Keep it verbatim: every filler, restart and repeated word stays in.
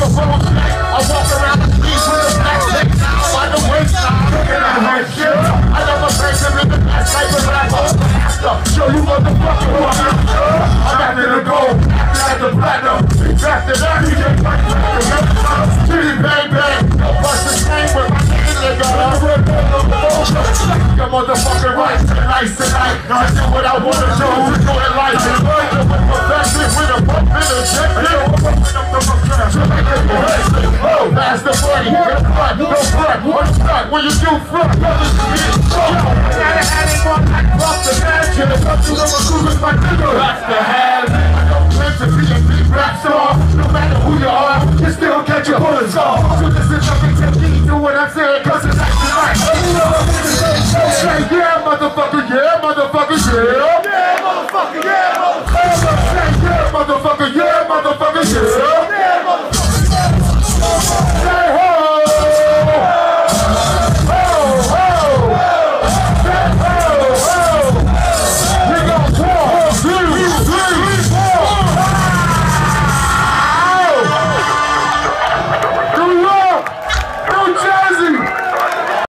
microphone tonight. I walk around the streets with a black neck down by the waistline. Looking at her shit. I never face him in the best type of rap. After, show you motherfucker who I'm after. I'm after the gold, after the platinum. After that, D J Frank, Chitty bang bang. No bust the same with my nigga, nigga. I'm red on the phone. Your motherfucking right, nice tonight. I do what I wanna do, we do it like it. Perfection with a bump in the jet. Open up the front. Oh, pass the money. No front, no front. What's front? When you do front, brothers to me. Gotta have it on that drop the mansion. It's up to the recruiters, my nigga. That's the have it. I don't claim to be a big rap star. No matter who you are, you still get your bullets off. So this is nothing to me. Do what I'm saying, cause it's actually right. Say yeah, motherfucker, yeah, motherfucker, yeah. Yeah, motherfucker, yeah, motherfucker. Say yeah, motherfucker, yeah, motherfucker, yeah. Yeah,